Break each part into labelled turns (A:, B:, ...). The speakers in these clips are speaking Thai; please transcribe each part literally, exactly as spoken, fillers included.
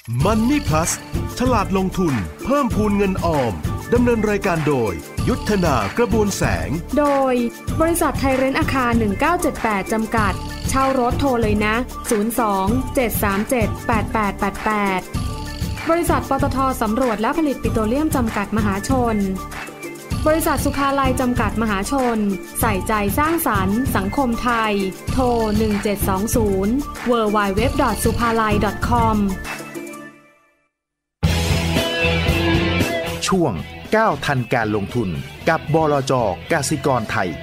A: Money Plus ฉลาดลงทุนเพิ่มพูนเงินออมดำเนินรายการโดยยุทธนากระบวนแสง
B: โดยบริษัทไทยเรนท์อาคารหนึ่งเก้าเจ็ดแปดจำกัดเช่ารถโทรเลยนะศูนย์ สอง เจ็ด สาม เจ็ด แปด แปด แปด แปดบริษัทปตทสำรวจและผลิตปิโตรเลียมจำกัดมหาชนบริษัทสุภาลัยจำกัดมหาชนใส่ใจสร้างสรรค์สังคมไทยโทรหนึ่งเจ็ดสองศูนย์ ดับเบิลยู ดับเบิลยู ดับเบิลยู ดอท สุภาลัย ดอท คอม
C: ช่วงก้าวทันการลงทุนกับบลจ.กสิกรไทย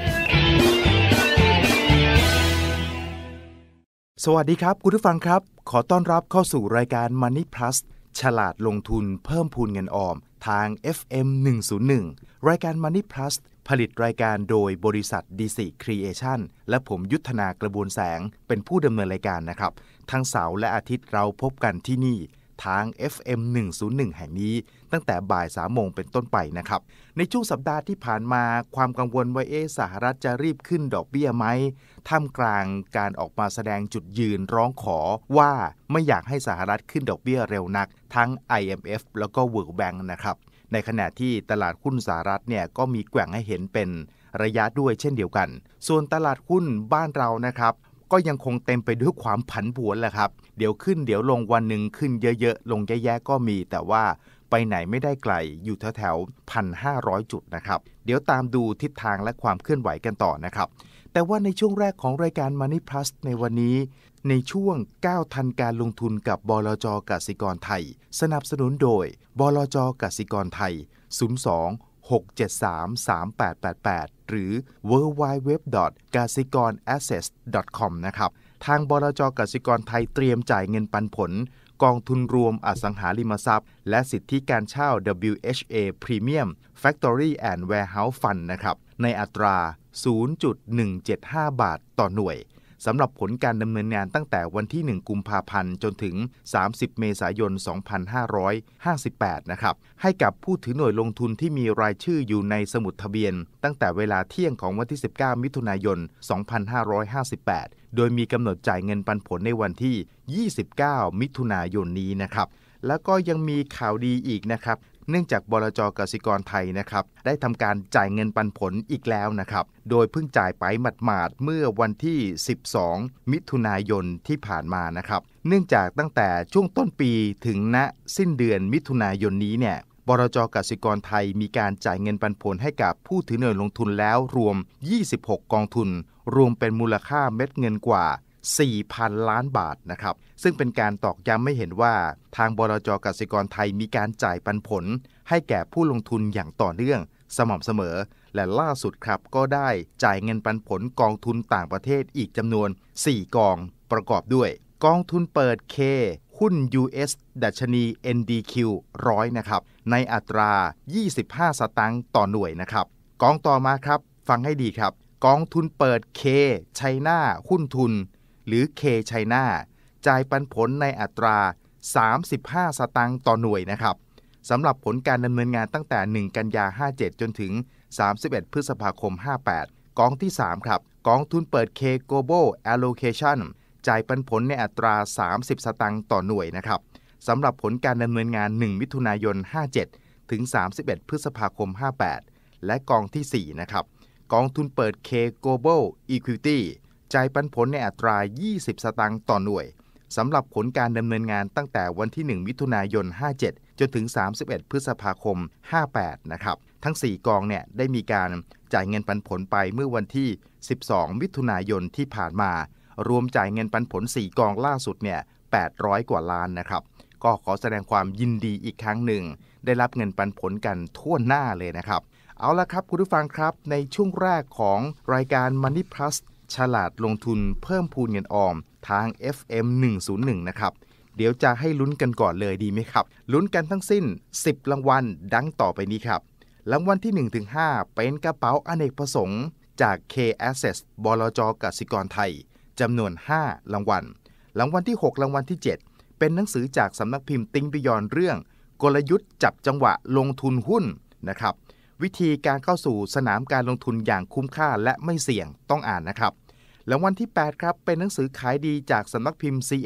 C: สวัสดีครับคุณผู้ฟังครับขอต้อนรับเข้าสู่รายการ Money Plus ฉลาดลงทุนเพิ่มพูนเงินออมทาง เอฟ เอ็ม หนึ่งศูนย์หนึ่ง รายการ Money Plus ผลิตรายการโดยบริษัท ดี ซี Creation และผมยุทธนากระบวนแสงเป็นผู้ดำเนินรายการนะครับทั้งเสาร์และอาทิตย์เราพบกันที่นี่ทาง เอฟ เอ็ม หนึ่งศูนย์หนึ่ง แห่งนี้ตั้งแต่บ่ายสามโมงเป็นต้นไปนะครับในช่วงสัปดาห์ที่ผ่านมาความกังวลว่าเอ๊ะสหรัฐจะรีบขึ้นดอกเบี้ยไหมท่ามกลางการออกมาแสดงจุดยืนร้องขอว่าไม่อยากให้สหรัฐขึ้นดอกเบี้ยเร็วนักทั้ง ไอ เอ็ม เอฟ แล้วก็ World Bank นะครับในขณะที่ตลาดหุ้นสหรัฐเนี่ยก็มีแกว่งให้เห็นเป็นระยะด้วยเช่นเดียวกันส่วนตลาดหุ้นบ้านเรานะครับก็ยังคงเต็มไปด้วยความผันผวนแหละครับเดี๋ยวขึ้นเดี๋ยวลงวันหนึ่งขึ้นเยอะๆลงแย่ๆก็มีแต่ว่าไปไหนไม่ได้ไกลอยู่แถวๆ หนึ่งพันห้าร้อย จุดนะครับเดี๋ยวตามดูทิศทางและความเคลื่อนไหวกันต่อนะครับแต่ว่าในช่วงแรกของรายการ Money Plus ในวันนี้ในช่วงก้าวทันการลงทุนกับบลจ.กสิกรไทยสนับสนุนโดยบลจ.กสิกรไทยศูนย์ สอง หก เจ็ด สาม สาม แปด แปด แปดหรือ ดับเบิลยู ดับเบิลยู ดับเบิลยู ดอท กสิกรแอสเซท ดอท คอม นะครับทางบลจ.กสิกรไทยเตรียมจ่ายเงินปันผลกองทุนรวมอสังหาริมทรัพย์และสิทธิการเช่า ดับเบิลยู เอช เอ Premium Factory and Warehouse Fund นะครับในอัตรา ศูนย์จุดหนึ่งเจ็ดห้า บาทต่อหน่วยสำหรับผลการดำเนินงานตั้งแต่วันที่หนึ่งกุมภาพันธ์จนถึงสามสิบเมษายนสองพันห้าร้อยห้าสิบแปดนะครับให้กับผู้ถือหน่วยลงทุนที่มีรายชื่ออยู่ในสมุดทะเบียนตั้งแต่เวลาเที่ยงของวันที่สิบเก้ามิถุนายนสองพันห้าร้อยห้าสิบแปดโดยมีกำหนดจ่ายเงินปันผลในวันที่ยี่สิบเก้ามิถุนายนนี้นะครับแล้วก็ยังมีข่าวดีอีกนะครับเนื่องจากบลจ.กสิกรไทยนะครับได้ทำการจ่ายเงินปันผลอีกแล้วนะครับโดยเพิ่งจ่ายไปหมาดๆเมื่อวันที่สิบสองมิถุนายนที่ผ่านมานะครับเนื่องจากตั้งแต่ช่วงต้นปีถึงณสิ้นเดือนมิถุนายนนี้เนี่ยบลจ.กสิกรไทยมีการจ่ายเงินปันผลให้กับผู้ถือหน่วยลงทุนแล้วรวมยี่สิบหกกองทุนรวมเป็นมูลค่าเม็ดเงินกว่าสี่พัน ล้านบาทนะครับซึ่งเป็นการตอกย้ำให้เห็นว่าทางบลจ.กสิกรไทยมีการจ่ายปันผลให้แก่ผู้ลงทุนอย่างต่อเนื่องสม่ำเสมอและล่าสุดครับก็ได้จ่ายเงินปันผลกองทุนต่างประเทศอีกจำนวนสี่กองประกอบด้วยกองทุนเปิด K หุ้น ยู เอส ดัชนี เอ็น ดี คิว หนึ่งร้อยนะครับในอัตรายี่สิบห้าสตางค์ต่อหน่วยนะครับกองต่อมาครับฟังให้ดีครับกองทุนเปิด K China หุ้นทุนหรือ K China จ่ายปันผลในอัตราสามสิบห้าสตางค์ต่อหน่วยนะครับสำหรับผลการดำเนินงานตั้งแต่หนึ่งกันยายนห้าสิบเจ็ดจนถึงสามสิบเอ็ดพฤษภาคมห้าสิบแปดกองที่สามครับกองทุนเปิด K Global Allocation จ่ายปันผลในอัตราสามสิบสตางค์ต่อหน่วยนะครับสำหรับผลการดำเนินงานหนึ่งมิถุนายนห้าสิบเจ็ดถึงสามสิบเอ็ดพฤษภาคมห้าสิบแปดและกองที่สี่นะครับกองทุนเปิด K Global Equity จ่ายปันผลในอัตรายี่สิบสตางค์ต่อหน่วยสำหรับผลการดำเนินงานตั้งแต่วันที่หนึ่งมิถุนายนห้าสิบเจ็ดจนถึงสามสิบเอ็ดพฤษภาคมห้าสิบแปดนะครับทั้งสี่กองเนี่ยได้มีการจ่ายเงินปันผลไปเมื่อวันที่สิบสองมิถุนายนที่ผ่านมารวมจ่ายเงินปันผลสี่กองล่าสุดเนี่ยแปดร้อยกว่าล้านนะครับก็ขอแสดงความยินดีอีกครั้งหนึ่งได้รับเงินปันผลกันทั่วหน้าเลยนะครับเอาละครับคุณผู้ฟังครับในช่วงแรกของรายการ Money Plus ฉลาดลงทุนเพิ่มพูนเงินออมทาง เอฟ เอ็ม หนึ่งศูนย์หนึ่งนะครับเดี๋ยวจะให้ลุ้นกันก่อนเลยดีไหมครับลุ้นกันทั้งสิ้นสิบรางวัลดังต่อไปนี้ครับรางวัลที่ หนึ่งถึงห้า เป็นกระเป๋าอเนกประสงค์จาก K Assets บลจ.กสิกรไทยจำนวนห้ารางวัลรางวัลที่หกรางวัลที่เจ็ดเป็นหนังสือจากสำนักพิมพ์Think Beyondเรื่องกลยุทธ์จับจังหวะลงทุนหุ้นนะครับวิธีการเข้าสู่สนามการลงทุนอย่างคุ้มค่าและไม่เสี่ยงต้องอ่านนะครับรางวัลที่แปดครับเป็นหนังสือขายดีจากสำนักพิมพ์ ซี เอ็ด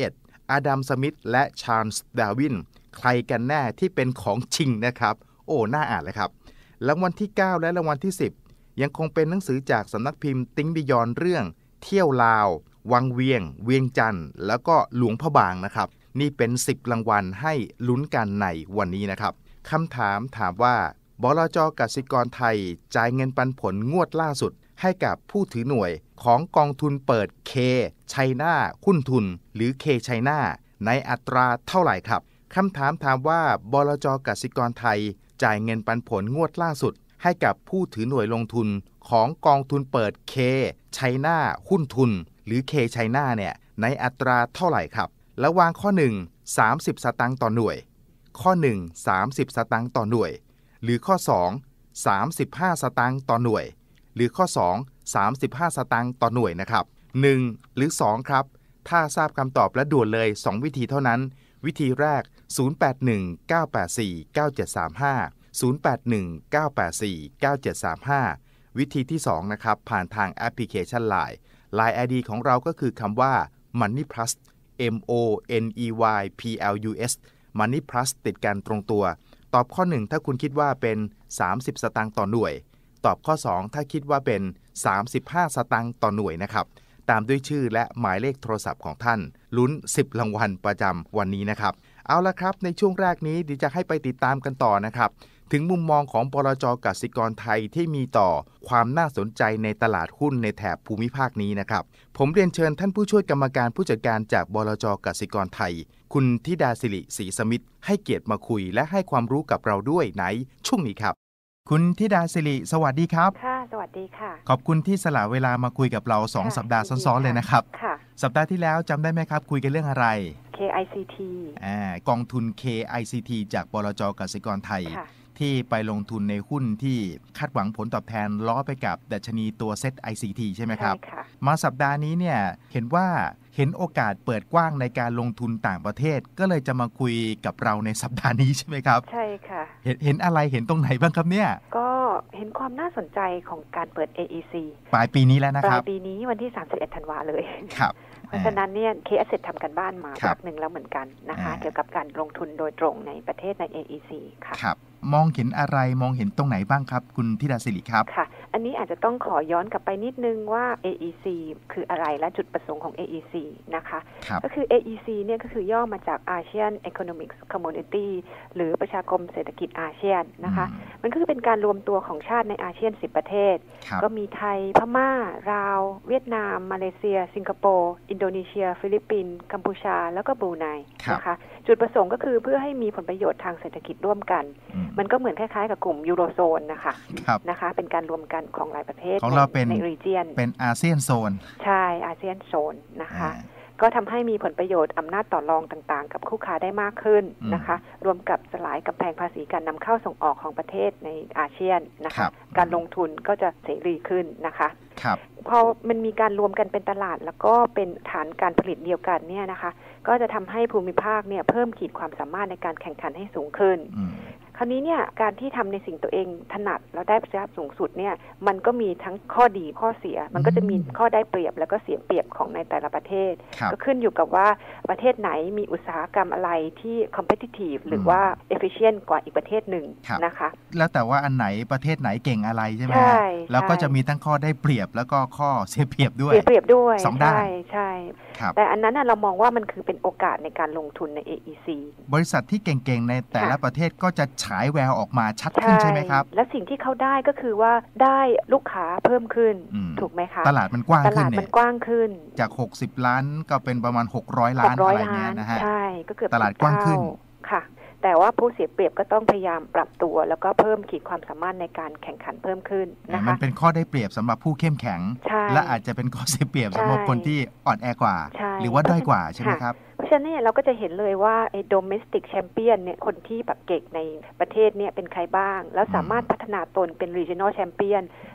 C: อาดัมสมิธและชาร์ลส์ดาร์วินใครกันแน่ที่เป็นของจริงนะครับโอ้น่าอ่านเลยครับรางวัลที่เก้าและรางวัลที่สิบยังคงเป็นหนังสือจากสำนักพิมพ์ติ้งบิยอนเรื่องเที่ยวลาววังเวียงเวียงจันทร์แล้วก็หลวงพระบางนะครับนี่เป็นสิบรางวัลให้ลุ้นกันในวันนี้นะครับคำถามถามว่าบลจ.กสิกรไทยจ่ายเงินปันผลงวดล่าสุดให้กับผู้ถือหน่วยของกองทุนเปิด K China หุ้นทุนหรือ K China ในอัตราเท่าไหร่ครับคำถามถามว่าบลจ.กสิกรไทยจ่ายเงินปันผลงวดล่าสุดให้กับผู้ถือหน่วยลงทุนของกองทุนเปิด K China หุ้นทุนหรือ K China เนี่ยในอัตราเท่าไหร่ครับระหว่างข้อหนึ่ง สามสิบสตางค์ต่อหน่วยข้อหนึ่ง สามสิบสตางค์ต่อหน่วยหรือข้อสอง สามสิบห้าสตางค์ต่อหน่วยหรือข้อสอง สามสิบห้าสตางค์ต่อหน่วยนะครับหนึ่งหรือสองครับถ้าทราบคำตอบและด่วนเลยสองวิธีเท่านั้นวิธีแรกศูนย์ แปด หนึ่ง เก้า แปด สี่ เก้า เจ็ด สาม ห้า ศูนย์ แปด หนึ่ง เก้า แปด สี่ เก้า เจ็ด สาม ห้า วิธีที่สองนะครับผ่านทางแอปพลิเคชัน ไลน์ ไลน์ ไอ ดี ของเราก็คือคำว่า Money Plus M O N E Y P L U S Money Plus ติดกันตรงตัวตอบข้อหนึ่งถ้าคุณคิดว่าเป็นสามสิบสตางค์ต่อหน่วยตอบข้อสองถ้าคิดว่าเป็นสามสิบห้าสตางค์ต่อหน่วยนะครับตามด้วยชื่อและหมายเลขโทรศัพท์ของท่านลุ้นสิบรางวัลประจำวันนี้นะครับเอาละครับในช่วงแรกนี้ดิจะให้ไปติดตามกันต่อนะครับถึงมุมมองของบลจ.กสิกรไทยที่มีต่อความน่าสนใจในตลาดหุ้นในแถบภูมิภาคนี้นะครับผมเรียนเชิญท่านผู้ช่วยกรรมการผู้จัดการจากบลจ.กสิกรไทยคุณธิดาศิริศรีสมิทธิ์ให้เกียรติมาคุยและให้ความรู้กับเราด้วยในช่วงนี้ครับคุณธิดาศิริสวัสดีครับ
D: ค่ะสวัสดีค่ะ
C: ขอบคุณที่สละเวลามาคุยกับเราสองสัปดาห์ซ้อนๆเลยนะครับ
D: ค่ะ
C: สัปดาห์ที่แล้วจำได้ไหมครับคุยกันเรื่องอะไร
D: เค ไอ ซี ที
C: อ่ากองทุน เค ไอ ซี ที จากบลจ.กสิกรไทยที่ไปลงทุนในหุ้นที่คาดหวังผลตอบแทนล้อไปกับดัชนีตัวเซ็ต ไอ ซี ที ใช่ไหมครับ
D: ใช่ค่ะ
C: มาสัปดาห์นี้เนี่ยเห็นว่าเห็นโอกาสเปิดกว้างในการลงทุนต่างประเทศก็เลยจะมาคุยกับเราในสัปดาห์นี้ใช่ไหมครับ
D: ใช่ค่ะ
C: เห็นเห็นอะไรเห็นตรงไหนบ้างครับเนี่ย
D: ก็เห็นความน่าสนใจของการเปิด เอ อี ซี
C: ปลายปีนี้แล้วนะครับ
D: ปลายปีนี้วันที่สามสิบเอ็ดธันวาเลย
C: ครับ
D: เพราะฉะนั้นเนี่ย K Asset ทำกันบ้านมาพักหนึ่งแล้วเหมือนกันนะคะเกี่ยวกับการลงทุนโดยตรงในประเทศใน เอ อี ซี ค่ะ
C: ครับมองเห็นอะไรมองเห็นตรงไหนบ้างครับคุณธิดาศิริครับ
D: ค่ะอันนี้อาจจะต้องขอย้อนกลับไปนิดนึงว่า เอ อี ซี คืออะไรและจุดประสงค์ของ เอ อี ซี นะคะก็คือ เอ อี ซี เนี่ยก็คือย่อมาจาก ASEAN Economic Community หรือประชาคมเศรษฐกิจอาเซียนนะคะมันก็คือเป็นการรวมตัวของชาติในอาเซียนสิบประเทศก็มีไทยพม่าลาวเวียดนามมาเลเซียสิงคโปร์อินโดนีเซียฟิลิปปินส์กัมพูชาแล้วก็บรูไนนะคะจุดประสงค์ก็คือเพื่อให้มีผลประโยชน์ทางเศรษฐกิจร่วมกันมันก็เหมือนคล้ายๆกับกลุ่มยูโรโซนนะคะนะคะเป็นการรวมกันของหลายประเทศ
C: ของเราเป็น
D: ในรีเจียน
C: เป็นอาเซียนโซน
D: ใช่อาเซียนโซนนะคะก็ทำให้มีผลประโยชน์อำนาจต่อรองต่างๆกับคู่ค้าได้มากขึ้นนะคะรวมกับสลายกำแพงภาษีการนำเข้าส่งออกของประเทศในอาเซียนนะคะการลงทุนก็จะเสรีขึ้นนะคะพอมันมีการรวมกันเป็นตลาดแล้วก็เป็นฐานการผลิตเดียวกันเนี่ยนะคะก็จะทำให้ภูมิภาคเนี่ยเพิ่มขีดความสามารถในการแข่งขันให้สูงขึ้นคราวนี้เนี่ยการที่ทำในสิ่งตัวเองถนัดแล้วได้ประสิทธิภาพสูงสุดเนี่ยมันก็มีทั้งข้อดีข้อเสียมันก็จะมีข้อได้เปรียบแล้วก็เสียเปรียบของในแต่ละประเทศก็ขึ้นอยู่กับว่าประเทศไหนมีอุตสาหกรรมอะไรที่ competitive หรือว่า efficient กว่าอีกประเทศหนึ่งนะคะ
C: แล้วแต่ว่าอันไหนประเทศไหนเก่งอะไรใช่ไหมใช่แล้วก็จะมีทั้งข้อได้เปรียบแล้วก็ข้อเสียเปรียบด้วย
D: เสียเปรียบด้วย
C: สองด้าน
D: ใช่ใช่แต่อันนั้นเรามองว่ามันคือเป็นโอกาสในการลงทุนใน เอ อี ซี
C: บริษัทที่เก่งๆในแต่ละประเทศก็จะฉายแววออกมาชัดขึ้นใช่ไหมครับ
D: และสิ่งที่เขาได้ก็คือว่าได้ลูกค้าเพิ่มขึ้นถูกไหมคะ
C: ตลาดมันกว้างขึ้นเนี่ย
D: ตลาดมันกว้างขึ้น
C: จากหกสิบล้านก็เป็นประมาณหกร้อยล้านอะไรเงี้ยนะฮะ
D: ใช่ก็เกือบ
C: ตลาดกว้างขึ้น
D: ค่ะแต่ว่าผู้เสียเปรียบก็ต้องพยายามปรับตัวแล้วก็เพิ่มขีดความสามารถในการแข่งขันเพิ่มขึ้นนะคะ
C: มันเป็นข้อได้เปรียบสำหรับผู้เข้มแข็งและอาจจะเป็นข้อเสียเปรียบสำหรับคนที่อ่อนแอกว่าหรือว่าด้อยกว่าใช่ไหมครับ
D: เพราะฉะนั้นเนี่ยเราก็จะเห็นเลยว่าไอ้ domestic champion เนี่ยคนที่แบบเก่งในประเทศเนี่ยเป็นใครบ้างแล้วสามารถพัฒนาตนเป็น regional champion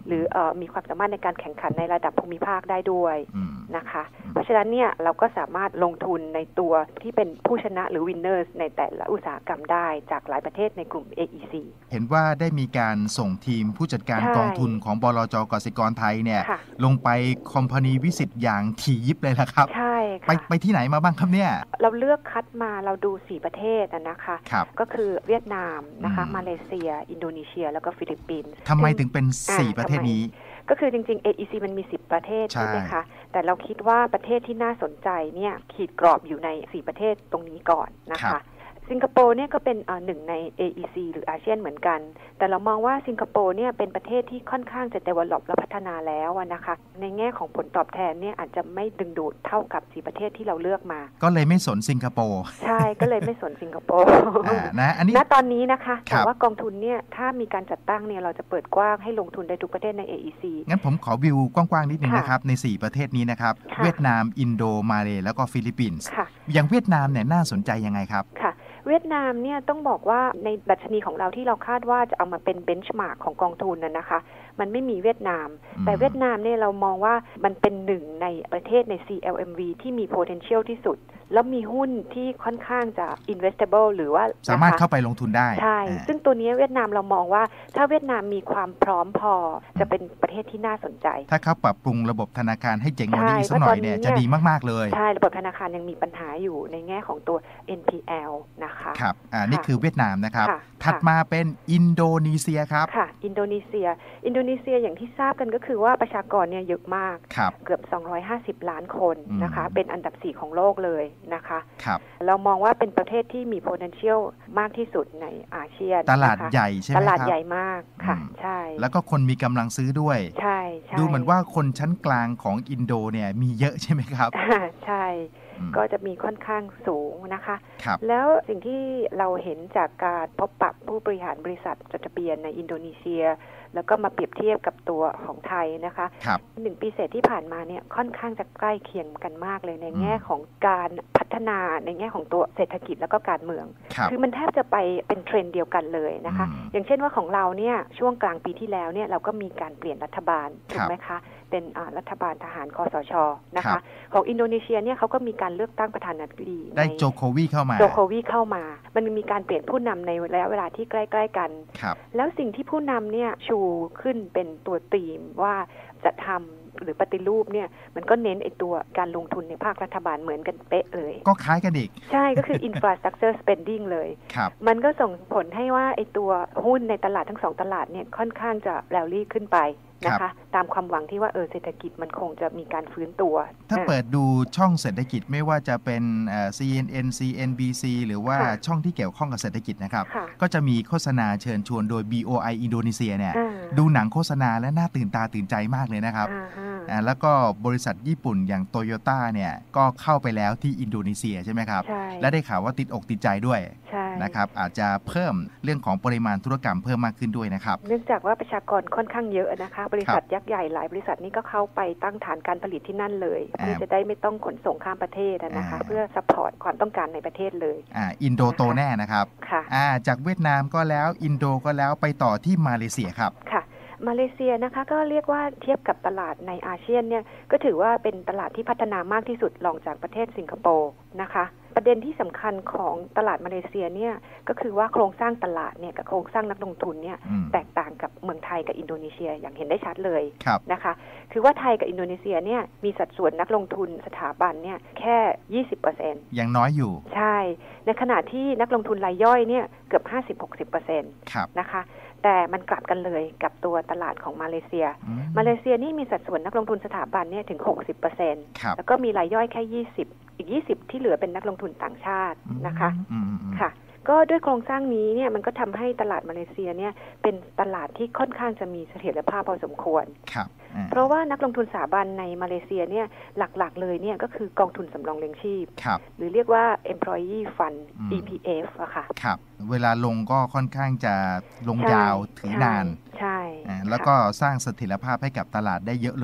D: หรือเอ่อมีความสามารถในการแข่งขันในระดับภูมิภาคได้ด้วยนะคะเพราะฉะนั้นเนี่ยเราก็สามารถลงทุนในตัวที่เป็นผู้ชนะหรือ winners ในแต่ละอุตสาหกรรมได้จากหลายประเทศในกลุ่ม เอ อี ซี
C: เห็นว่าได้มีการส่งทีมผู้จัดการกองทุนของบลจ.กสิกรไทยเนี่ยลงไปคอมพานีวิสิตอย่างถี่ยิบเลยละครับ
D: ใช่
C: ไปไปที่ไหนมาบ้างครับเนี่ย
D: เราเลือกคัดมาเราดูสี่ประเทศนะคะก็คือเวียดนามนะคะมาเลเซียอินโดนีเซียแล้วก็ฟิลิปปินส์
C: ทำไมถึงเป็นสี่ประเทศนี้
D: ก็คือจริงๆ เอ อี ซี มันมีสิบประเทศใช่ไหมคะแต่เราคิดว่าประเทศที่น่าสนใจเนี่ยขีดกรอบอยู่ในสี่ประเทศตรงนี้ก่อนนะคะสิงคโปร์เนี่ยก็เป็นหนึ่งใน เอ อี ซี หรืออาเซียนเหมือนกันแต่เรามองว่าสิงคโปร์เนี่ยเป็นประเทศที่ค่อนข้างจะ develop และพัฒนาแล้วนะคะในแง่ของผลตอบแทนเนี่ยอาจจะไม่ดึงดูดเท่ากับสี่ประเทศที่เราเลือกมา
C: ก็เลยไม่สนสิงคโปร์
D: ใช่ก็เลยไม่สนสิงคโปร์
C: นะอันนี้
D: ณตอนนี้นะคะแต่ว่ากองทุนเนี่ยถ้ามีการจัดตั้งเนี่ยเราจะเปิดกว้างให้ลงทุนได้ทุกประเทศใน เอ อี ซี
C: งั้นผมขอวิวกว้างๆนิดนึงนะครับในสี่ประเทศนี้นะครับเวียดนามอินโดมาเลแล้วก็ฟิลิปปินส์อย่างเวียดนามเนี่ยน่าสนใจยังไงครับ
D: ค่ะเวียดนามเนี่ยต้องบอกว่าในดัชนีของเราที่เราคาดว่าจะเอามาเป็นเบนช์มาร์กของกองทุนน่ะนะคะมันไม่มีเวียดนามแต่เวียดนามเนี่ยเรามองว่ามันเป็นหนึ่งในประเทศใน ซี แอล เอ็ม วี ที่มี potential ที่สุดแล้วมีหุ้นที่ค่อนข้างจะ investable หรือว่า
C: สามารถเข้าไปลงทุนได้
D: ใช่ซึ่งตัวนี้เวียดนามเรามองว่าถ้าเวียดนามมีความพร้อมพอจะเป็นประเทศที่น่าสนใจ
C: ถ้าเขาปรับปรุงระบบธนาคารให้เจ๋งกว่านี้สักหน่อยเนี่ยจะดีมากๆเลย
D: ใช่ระบบธนาคารยังมีปัญหาอยู่ในแง่ของตัว เอ็น พี แอล นะคะ
C: ครับอ่านี่คือเวียดนามนะครับถัดมาเป็นอินโดนีเซียครับ
D: ค่ะอินโดนีเซียอินโดนีเซียอย่างที่ทราบกันก็คือว่าประชากรเนี่ยเยอะมากเกือบสองร้อยห้าสิบล้านคนนะคะเป็นอันดับสี่ของโลกเลยนะคะเรามองว่าเป็นประเทศที่มี potential มากที่สุดในอาเซียน
C: ตลาดใหญ่ใช่ไหมครับ
D: ตลาดใหญ่มากค่ะใช่
C: แล้วก็คนมีกำลังซื้อด้วย
D: ใช่
C: ดูเหมือนว่าคนชั้นกลางของอินโดเนี่ยมีเยอะใช่ไหมครับ
D: ใช่ก็จะมีค่อนข้างสูงนะคะแล้วสิ่งที่เราเห็นจากการพบปะผู้บริหารบริษัทจดทะเบียนในอินโดนีเซียแล้วก็มาเปรียบเทียบกับตัวของไทยนะคะหนึ่งปีเศษที่ผ่านมาเนี่ยค่อนข้างจะใกล้เคียงกันมากเลยในแง่ของการพัฒนาในแง่ของตัวเศรษฐกิจแล้วก็การเมือง ค, คือมันแทบจะไปเป็นเทรนด์เดียวกันเลยนะคะอย่างเช่นว่าของเราเนี่ยช่วงกลางปีที่แล้วเนี่ยเราก็มีการเปลี่ยนรัฐบาลถูกไหมคะเป็นรัฐบาลทหารคสช.นะคะของอินโดนีเซียเนี่ยเขาก็มีการเลือกตั้งประธานาธิบดี
C: ได้โจโควีเข้ามา
D: โจโควีเข้ามามันมีการเปลี่ยนผู้นำในระยะเวลาที่ใกล้ๆกันแล้วสิ่งที่ผู้นำเนี่ยชูขึ้นเป็นตัวธีมว่าจะทำหรือปฏิรูปเนี่ยมันก็เน้นไอตัวการลงทุนในภาครัฐบาลเหมือนกันเป๊ะเลย
C: ก็คล้ายกันอีก
D: ใช่ก็คือ infrastructure spending เลยมันก็ส่งผลให้ว่าไอตัวหุ้นในตลาดทั้งสองตลาดเนี่ยค่อนข้างจะแรลลี่ขึ้นไปนะคะตามความหวังที่ว่าเออเศรษฐกิจมันคงจะมีการฟื้นตัว
C: ถ้าเปิดดูช่องเศรษฐกิจไม่ว่าจะเป็น ซี เอ็น เอ็น ซี เอ็น บี ซี หรือว่าช่องที่เกี่ยวข้องกับเศรษฐกิจนะครับก็จะมีโฆษณาเชิญชวนโดย บี โอ ไอ อินโดนีเซียเนี่ยดูหนังโฆษณาและน่าตื่นตาตื่นใจมากเลยนะครับแล้วก็บริษัทญี่ปุ่นอย่างโตโยต้าเนี่ยก็เข้าไปแล้วที่อินโดนีเซียใช่ไหมครับและได้ข่าวว่าติดอกติดใจด้วยนะครับอาจจะเพิ่มเรื่องของปริมาณธุรกรรมเพิ่มมากขึ้นด้วยนะครับ
D: เนื่องจากว่าประชากรค่อนข้างเยอะนะคะบริษัทยักษ์ใหญ่หลายบริษัทนี้ก็เข้าไปตั้งฐานการผลิตที่นั่นเลยเพื่อจะได้ไม่ต้องขนส่งข้ามประเทศนะคะเพื่อซัพพอร์ตความต้องการในประเทศเลย
C: อ่าอินโดโตแน่นะครับค่ะอ่าจากเวียดนามก็แล้วอินโดก็แล้วไปต่อที่มาเลเซียครับ
D: ค่ะมาเลเซียนะคะก็เรียกว่าเทียบกับตลาดในอาเซียนเนี่ยก็ถือว่าเป็นตลาดที่พัฒนามากที่สุดรองจากประเทศสิงคโปร์นะคะประเด็นที่สำคัญของตลาดมาเลเซียเนี่ยก็คือว่าโครงสร้างตลาดเนี่ยกับโครงสร้างนักลงทุนเนี่ยแตกต่างกับเมืองไทยกับอินโดนีเซียอย่างเห็นได้ชัดเลยนะคะคือว่าไทยกับอินโดนีเซียเนี่ยมีสัดส่วนนักลงทุนสถาบันเนี่ยแค่ ยี่สิบเปอร์เซ็นต์
C: ยังน้อยอยู่
D: ใช่ในขณะที่นักลงทุนรายย่อยเนี่ยเกือบ ห้าสิบถึงหกสิบเปอร์เซ็นต์ นะคะแต่มันกลับกันเลยกับตัวตลาดของมาเลเซียมาเลเซียนี่มีสัดส่วนนักลงทุนสถาบันเนี่ยถึง หกสิบเปอร์เซ็นต์ แล้วก็มีรายย่อยแค่ยี่สิบอีกยี่สิบที่เหลือเป็นนักลงทุนต่างชาตินะคะค่ะก็ด้วยโครงสร้างนี้เนี่ยมันก็ทำให้ตลาดมาเลเซียเนี่ยเป็นตลาดที่ค่อนข้างจะมีเสถียรภาพพอสมควรเพราะว่านักลงทุนสถาบันในมาเลเซียเนี่ยหลักๆเลยเนี่ยก็คือกองทุนสำรองเลี้ยงชีพหรือเรียกว่า employee fund อี พี เอฟ อะค่ะ
C: ครับเวลาลงก็ค่อนข้างจะลงยาวถือนาน
D: ใช่
C: แล้วก็สร้างเสถียรภาพให้กับตลาดได้เยอะเลย
D: ใช่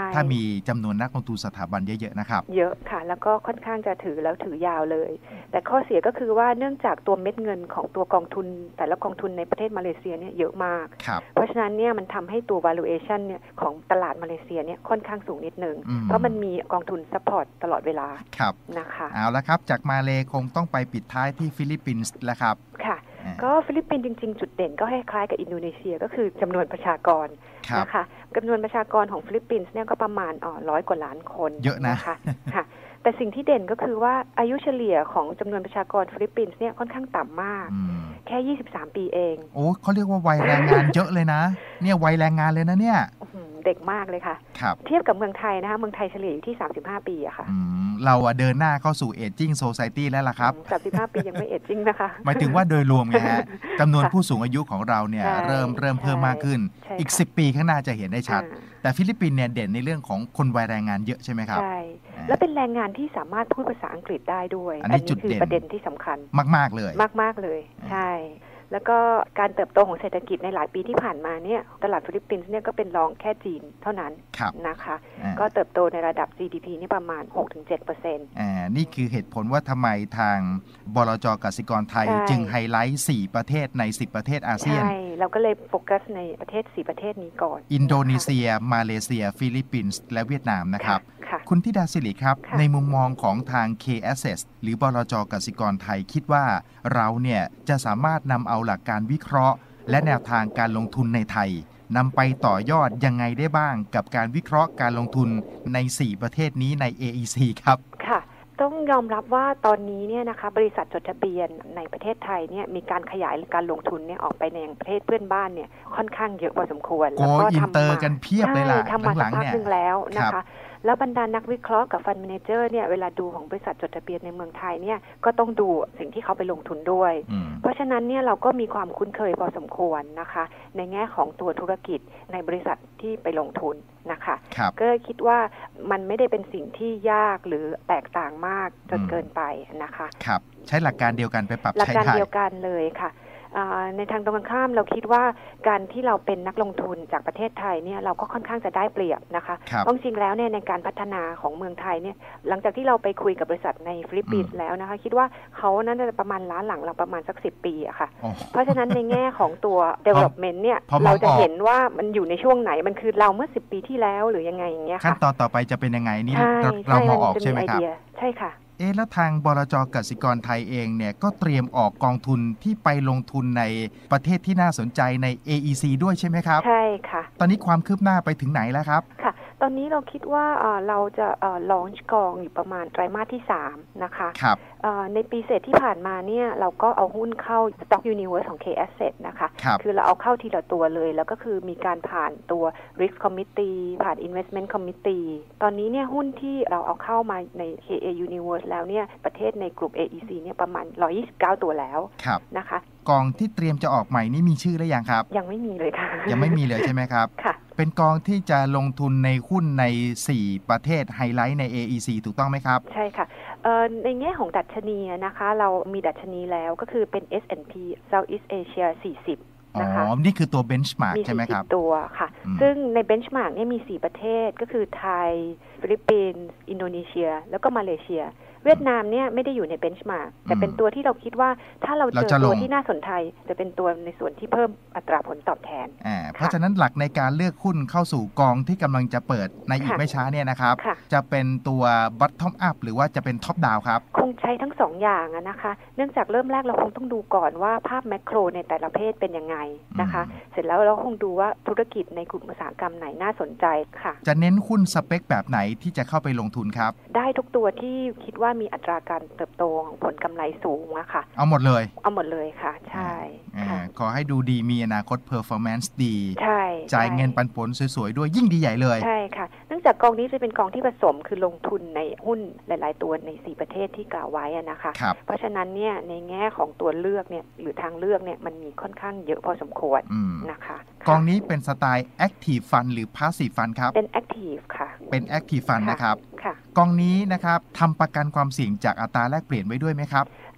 C: ถ้ามีจำนวนนักลงทุนสถาบันเยอะๆนะครับ
D: เยอะค่ะแล้วก็ค่อนข้างจะถือแล้วถือยาวเลยแต่ข้อเสียก็คือว่าเนื่องจากตัวเม็ดเงินของตัวกองทุนแต่ละกองทุนในประเทศมาเลเซียเนี่ยเยอะมากเพราะฉะนั้นเนี่ยมันทำให้ตัว valuation เนี่ยของตลาดมาเลเซียเนี่ยค่อนข้างสูงนิดนึงเพราะมันมีกองทุน support ตลอดเวลานะคะ
C: เอาละครับจากมาเลคงต้องไปปิดท้ายที่ฟิลิปปินส์แล้วครับ
D: ค่ะก็ฟิลิปปินส์จริงๆจุดเด่นก็คล้ายๆกับอินโดนีเซียก็คือจำนวนประชากรนะคะจำนวนประชากรของฟิลิปปินส์เนี่ยก็ประมาณอ๋อร้อยกว่าล้านคน
C: เยอะนะ
D: นะคะค่ะแต่สิ่งที่เด่นก็คือว่าอายุเฉลี่ยของจำนวนประชากรฟิลิปปินส์เนี่ยค่อนข้างต่ำมากแค่ยี่สิบสามปีเอง
C: โอ้เขาเรียกว่าวัยแรงงานเยอะเลยนะเนี่ยวัยแรงงานเลยนะเนี่ย
D: เด็กมากเลยค่ะเทียบกับเมืองไทยนะคะเมืองไทยเฉลี่ยอยู่ที่สามสิบห้าปีอะค่ะ
C: เราอะเดินหน้าเข้าสู่เอจจิ้งโซไซตี้แล้วล่ะครับ
D: สามสิบห้าปียังไม่เอจจิ้งนะคะ
C: หมายถึงว่าโดยรวมไงฮะจำนวนผู้สูงอายุของเราเนี่ยเริ่มเริ่มเพิ่มมากขึ้นอีกสิบปีข้างหน้าจะเห็นได้ชัดแต่ฟิลิปปินส์เนี่ยเด่นในเรื่องของคนวัยแรงงานเยอะใช่ไหมครับ
D: ใช่และเป็นแรงงานที่สามารถพูดภาษาอังกฤษได้ด้วย
C: อันนี้คือ
D: ประเด็นที่สำคัญ
C: มากๆเลย
D: มากๆเลยใช่แล้วก็การเติบโตของเศรษฐกิจในหลายปีที่ผ่านมาเนี่ยตลาดฟิลิปปินส์เนี่ยก็เป็นรองแค่จีนเท่านั้นนะคะก็เติบโตในระดับ จี ดี พี นี่ประมาณ หกถึงเจ็ดเปอร์เซ็นต์
C: อ่านี่คือเหตุผลว่าทำไมทางบลจ.กสิกรไทยจึงไฮไลท์สี่ประเทศในสิบประเทศอาเซียน
D: ใช่เราก็เลยโฟกัสในประเทศสี่ประเทศนี้ก่อน
C: อินโดนีเซียมาเลเซียฟิลิปปินส์และเวียดนามนะครับคุณธิดาศิริครับในมุมมองของทาง K Assets หรือบลจ.กสิกรไทยคิดว่าเราเนี่ยจะสามารถนำเอาหลักการวิเคราะห์และแนวทางการลงทุนในไทยนำไปต่อยอดยังไงได้บ้างกับการวิเคราะห์การลงทุนในสี่ประเทศนี้ใน เอ อี ซี ครับ
D: ค่ะต้องยอมรับว่าตอนนี้เนี่ยนะคะบริษัทจดทะเบียนในประเทศไทยเนี่ยมีการขยายการลงทุนเนี่ยออกไปในประเทศเพื่อนบ้านเนี่ยค่อนข้างเยอะพอสมควร
C: แล้วก็อินเตอร์กันเพียบเลยล่ะ
D: ทำมาสักพักนึงแล้วนะคะแล้วบรรดานักวิเคราะห์กับฟันด์แมเนเจอร์เนี่ยเวลาดูของบริษัทจดทะเบียนในเมืองไทยเนี่ยก็ต้องดูสิ่งที่เขาไปลงทุนด้วยเพราะฉะนั้นเนี่ยเราก็มีความคุ้นเคยพอสมควรนะคะในแง่ของตัวธุรกิจในบริษัทที่ไปลงทุนนะคะก็คิดว่ามันไม่ได้เป็นสิ่งที่ยากหรือแตกต่างมากจนเกินไปนะคะ
C: ครับใช้หลักการเดียวกันไปปรับใช้ได้
D: หลักการเดียวกันเลยค่ะในทางตรงกันข้ามเราคิดว่าการที่เราเป็นนักลงทุนจากประเทศไทยเนี่ยเราก็ค่อนข้างจะได้เปรียบนะคะเพราะจริงแล้วเนี่ยในการพัฒนาของเมืองไทยเนี่ยหลังจากที่เราไปคุยกับบริษัทในฟิลิปปินส์แล้วนะคะคิดว่าเขานั้นจะประมาณล้าหลังเราประมาณสักสิบปีอะค่ะเพราะฉะนั้นในแง่ของตัว development เนี่ยเราจะเห็นว่ามันอยู่ในช่วงไหนมันคือเราเมื่อสิบปีที่แล้วหรือยังไงอย่างเงี้ยค่ะ
C: ขั้นตอนต่อไปจะเป็นยังไงนี่เรามองออกใช่ไหมครับ
D: ใช่ค่ะ
C: เอ๊ะแล้วทางบลจ.กสิกรไทยเองเนี่ยก็เตรียมออกกองทุนที่ไปลงทุนในประเทศที่น่าสนใจใน เอ อี ซี ด้วยใช่ไหมครับ
D: ใช่ค่ะ
C: ตอนนี้ความคืบหน้าไปถึงไหนแล้วครับ
D: ค่ะตอนนี้เราคิดว่าเราจะลอนช์กองอยู่ประมาณไตรมาสที่สามนะคะ
C: ครับ
D: ในปีเศษที่ผ่านมาเนี่ยเราก็เอาหุ้นเข้า Stock Universe ของ K Asset นะคะ
C: ค
D: คือเราเอาเข้าทีละตัวเลยแล้วก็คือมีการผ่านตัว Risk Committee ผ่าน Investment Committee ตอนนี้เนี่ยหุ้นที่เราเอาเข้ามาใน เค เอ Universe แล้วเนี่ยประเทศในกลุ่ม เอ อี ซี เนี่ยประมาณหนึ่งร้อยยี่สิบเก้าตัวแล้วนะคะ
C: กองที่เตรียมจะออกใหม่นี่มีชื่อหรือยังครับ
D: ยังไม่มีเลยค่ะ
C: ยังไม่มีเลยใช่ไหมครับ
D: ค่ะ
C: เป็นกองที่จะลงทุนในหุ้นในสี่ประเทศไฮไลท์ใน เอ อี ซี ถูกต้องไหมครับ
D: ใช่ค่ะในแง่ของดัชนีนะคะเรามีดัชนีแล้วก็คือเป็น เอส แอนด์ พี Southeast Asia สี่สิบนะคะ
C: อ๋อนี่คือตัว benchmark ใช่ไหมครับ
D: มีสี่สิบตัวค่ะซึ่งใน benchmark เนี่ยมีสี่ประเทศก็คือไทยฟิลิปปินส์อินโดนีเซียแล้วก็มาเลเซียเวียดนามเนี่ยไม่ได้อยู่ในเบนช์มาร์กแต่เป็นตัวที่เราคิดว่าถ้าเราเจอตัวที่น่าสนใจจะเป็นตัวในส่วนที่เพิ่มอัตราผลตอบแทน
C: อ่าเพราะฉะนั้นหลักในการเลือกหุ้นเข้าสู่กองที่กำลังจะเปิดในอีกไม่ช้าเนี่ยนะครับจะเป็นตัว bottom up หรือว่าจะเป็น top down ครับ
D: คงใช้ทั้งสองอย่างนะคะเนื่องจากเริ่มแรกเราคงต้องดูก่อนว่าภาพแมกโรในแต่ละประเภทเป็นยังไงนะคะเสร็จแล้วเราคงดูว่าธุรกิจในกลุ่มอุตสาหกรรมไหนน่าสนใจค่ะ
C: จะเน้นหุ้นสเปคแบบไหนที่จะเข้าไปลงทุนครับ
D: ได้ทุกตัวที่คิดว่ามีอัตราการเติบโตของผลกำไรสูงอะค่ะ
C: เอาหมดเลย
D: เอาหมดเลยค่ะใช่
C: ขอให้ดูดีมีอนาคต performance ดี
D: ใช่
C: จ่ายเงินปันผลสวยๆด้วยยิ่งดีใหญ่เลย
D: ใช่ค่ะเนื่องจากกองนี้จะเป็นกองที่ผสมคือลงทุนในหุ้นหลายๆตัวในสี่ประเทศที่กล่าวไว้นะคะเพราะฉะนั้นเนี่ยในแง่ของตัวเลือกเนี่ยหรือทางเลือกเนี่ยมันมีค่อนข้างเยอะพอสมควรนะคะ
C: กองนี้เป็นสไตล์ active fund หรือ passive fund ครับ
D: เป็น active ค่ะ
C: เป็น active fund นะครับกองนี้นะครับทำประกันความเสี่ยงจากอัตราแลกเปลี่ยนไว้ด้วยไหมครับ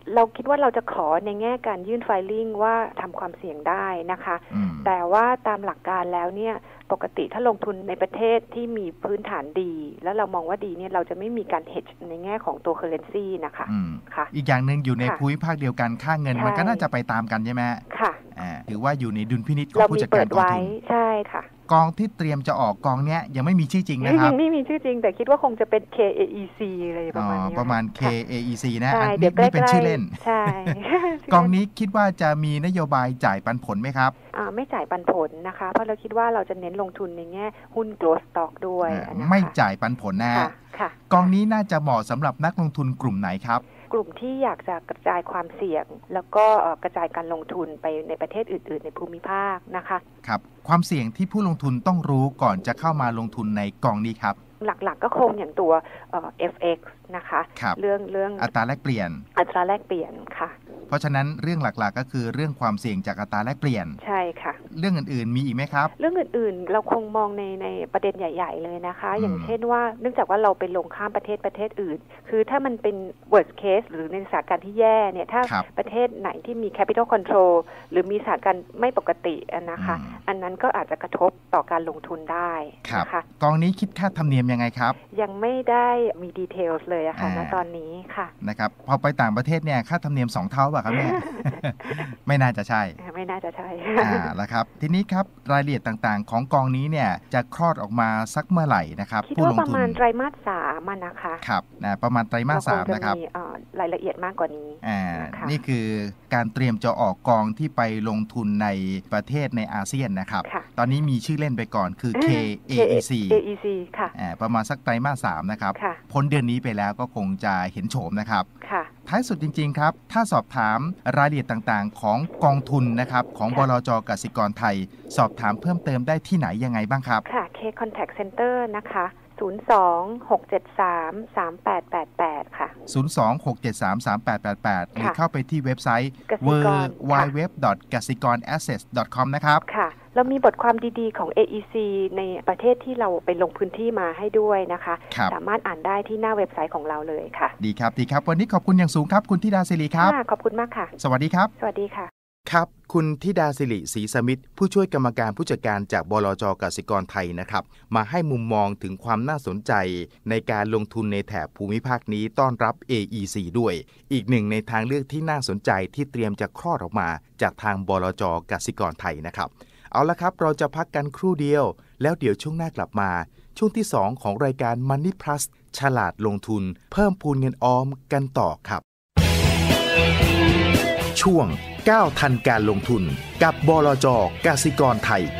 D: เราคิดว่าเราจะขอในแง่การยื่นไฟลิ่งว่าทำความเสี่ยงได้นะคะแต่ว่าตามหลักการแล้วเนี่ยปกติถ้าลงทุนในประเทศที่มีพื้นฐานดีแล้วเรามองว่าดีเนี่ยเราจะไม่มีการ hedge ในแง่ของตัว currency นะคะค่ะ
C: อีกอย่างนึงอยู่ในภูมิภาคเดียวกันค่าเงินมันก็น่าจะไปตามกันใช่ไหม
D: ค่ะ
C: ถือว่าอยู่ในดุลพินิจของผู้จัดการกองทุน
D: ใช่ค่ะ
C: กองที่เตรียมจะออกกองเนี้ยยังไม่มีชื่อจริงนะครับ
D: ไม่มีชื่อจริงแต่คิดว่าคงจะเป็น เค เอ อี ซี อะไรประมาณนี้
C: ประมาณ เค เอ อี ซี นะอันนี้เป็นชื่อเล่น
D: ใช่
C: กองนี้คิดว่าจะมีนโยบายจ่ายปันผลไหมครับ
D: อ่าไม่จ่ายปันผลนะคะเพราะเราคิดว่าเราจะเน้นลงทุนในแง่หุ้น growth stock ด้วย
C: ไม่จ่ายปันผลนะกองนี้น่าจะเหมาะสำหรับนักลงทุนกลุ่มไหนครับ
D: กลุ่มที่อยากจะกระจายความเสี่ยงแล้วก็กระจายการลงทุนไปในประเทศอื่นๆในภูมิภาคนะคะ
C: ครับความเสี่ยงที่ผู้ลงทุนต้องรู้ก่อนจะเข้ามาลงทุนในกองนี้ครับ
D: หลักๆก็คงอย่างตัว เอฟ เอ็กซ์ นะคะเรื่องเรื่อง
C: อัตราแลกเปลี่ยน
D: อัตราแลกเปลี่ยนค่ะ
C: เพราะฉะนั้นเรื่องหลักๆก็คือเรื่องความเสี่ยงจากอัตราแลกเปลี่ยน
D: ใช่ค่ะ
C: เรื่องอื่นๆมีอีกไหมครับ
D: เรื่องอื่นๆเราคงมองในในประเด็นใหญ่ๆเลยนะคะอย่างเช่นว่าเนื่องจากว่าเราไปลงข้ามประเทศประเทศอื่นคือถ้ามันเป็น worst case หรือในสถานการณ์ที่แย่เนี่ยถ้าประเทศไหนที่มี capital control หรือมีสถานการณ์ไม่ปกตินะคะอันนั้นก็อาจจะกระทบต่อการลงทุนได้
C: นะคะกองนี้คิดค่าธรรมเนียมยังไงครับ
D: ยังไม่ได้มีดีเทลเลยอะค่ะณตอนนี้ค่ะ
C: นะครับพอไปต่างประเทศเนี่ยค่าธรรมเนียมสองเท่าป่ะครับเนี่ย ไม่น่าจะใช่
D: ไม่น่าจะใช่
C: อ่าแล้วครับทีนี้ครับรายละเอียดต่างๆของกองนี้เนี่ยจะคลอดออกมาสักเมื่อไหร่นะครับ
D: ผู้ลงทุนคิดว่าประมาณไตรมาสสามนะคะ
C: ครับนะประมาณไตรมาสสามนะครับ
D: รายละเอียดมากกว่านี้
C: อ่านี่คือการเตรียมจะออกกองที่ไปลงทุนในประเทศในอาเซียนนะครับตอนนี้มีชื่อเล่นไปก่อนคือ เค เอ อี ซี
D: ค่ะ
C: อ่าประมาณสักไตรมาสสามนะครับพ้นเดือนนี้ไปแล้วก็คงจะเห็นโฉมนะครับท้ายสุดจริงๆครับถ้าสอบถามรายละเอียดต่างๆของกองทุนนะครับของบลจ.กสิกรไทยสอบถามเพิ่มเติมได้ที่ไหนยังไงบ้างครับ
D: ค่ะ K Contact Center นะคะศูนย์ สอง หก เจ็ด สาม สาม แปด แปด แปดค่ะ
C: ศูนย์ สอง หก เจ็ด สาม สาม แปด แปด แปดหรือเข้าไปที่เว็บไซต์ ดับเบิลยู ดับเบิลยู ดับเบิลยู ดับเบิลยู ดอท กสิกร แอสเซท ดอท คอม นะครับ
D: ค่ะเรามีบทความดีๆของ เอ อี ซี ในประเทศที่เราไปลงพื้นที่มาให้ด้วยนะคะสามารถอ่านได้ที่หน้าเว็บไซต์ของเราเลยค่ะ
C: ดีครับดีครับวันนี้ขอบคุณอย่างสูงครับคุณธิดาศิริครับ
D: ขอบคุณมากค่ะ
C: สวัสดีครับ
D: สวัสดีค่ะ
C: ครับคุณธิดาศิริศรีสมิทธิ์ผู้ช่วยกรรมการผู้จัดการจากบลจ.กสิกรไทยนะครับมาให้มุมมองถึงความน่าสนใจในการลงทุนในแถบภูมิภาคนี้ต้อนรับ เอ อี ซี ด้วยอีกหนึ่งในทางเลือกที่น่าสนใจที่เตรียมจะคลอดออกมาจากทางบลจ.กสิกรไทยนะครับเอาละครับเราจะพักกันครู่เดียวแล้วเดี๋ยวช่วงหน้ากลับมาช่วงที่สองของรายการ Money Plus ฉลาดลงทุนเพิ่มพูนเงินออมกันต่อครับช่วงก้าวทันการลงทุนกับบลจ.กสิกรไทย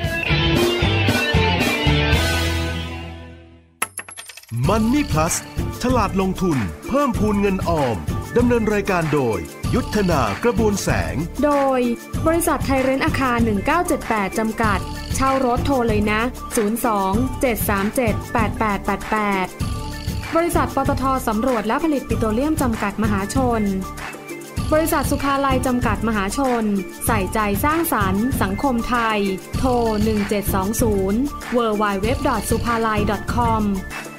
A: Money Plus ฉลาดลงทุนเพิ่มพูนเงินออมดำเนินรายการโดยยุทธนากระบวนแสง
B: โดยบริษัทไทยเรนท์อาคารหนึ่งเก้าเจ็ดแปดจำกัดเช่ารถโทรเลยนะศูนย์ สอง เจ็ด สาม เจ็ด แปด แปด แปด แปดบริษัทปตท.สำรวจและผลิตปิโตรเลียมจำกัดมหาชนบริษัทสุภาลัยจำกัดมหาชนใส่ใจสร้างสรรค์สังคมไทยโทรหนึ่งเจ็ดสองศูนย์ ดับเบิลยู ดับเบิลยู ดับเบิลยู ดอท สุภาลัย ดอท คอม